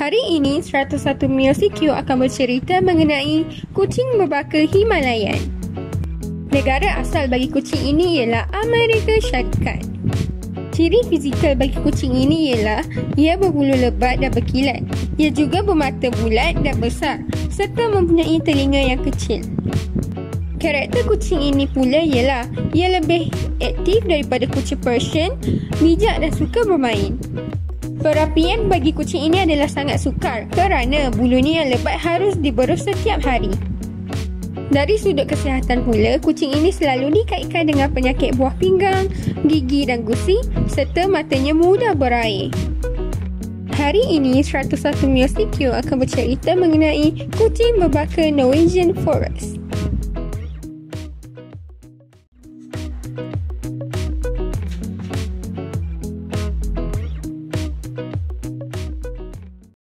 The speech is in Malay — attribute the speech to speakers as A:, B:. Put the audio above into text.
A: Hari ini 101 MUSIQ akan bercerita mengenai kucing berbaka Himalayan. Negara asal bagi kucing ini ialah Amerika Syarikat. Ciri fizikal bagi kucing ini ialah ia berbulu lebat dan berkilat. Ia juga bermata bulat dan besar serta mempunyai telinga yang kecil. Karakter kucing ini pula ialah ia lebih aktif daripada kucing Persian, bijak dan suka bermain. Perapian bagi kucing ini adalah sangat sukar kerana bulunya yang lebat harus diberus setiap hari. Dari sudut kesihatan pula, kucing ini selalu dikaitkan dengan penyakit buah pinggang, gigi dan gusi serta matanya mudah berair. Hari ini 101 MUSIQ akan bercerita mengenai kucing berbaka Norwegian Forest.